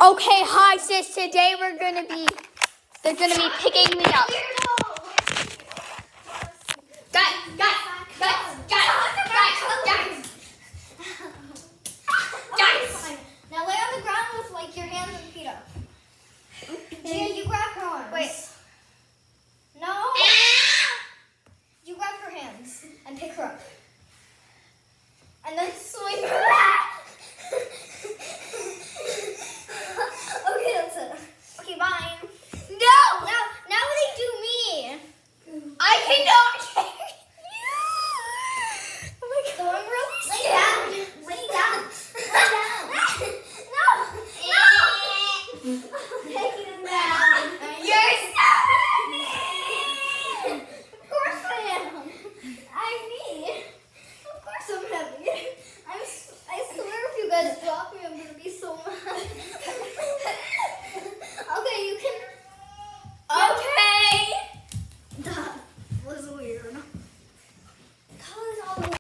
Okay, hi sis. Today they're gonna be picking me up. Guys. Now lay on the ground with like your hands and feet up. Gia, you grab her arms. Wait.